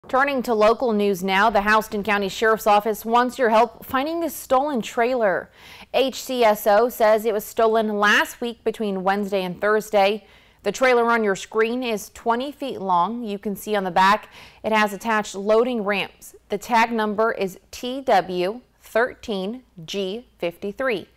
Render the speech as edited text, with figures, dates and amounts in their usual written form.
Turning to local news now, the Houston County Sheriff's Office wants your help finding this stolen trailer. HCSO says it was stolen last week between Wednesday and Thursday. The trailer on your screen is 20 feet long. You can see on the back it has attached loading ramps. The tag number is TW13G53.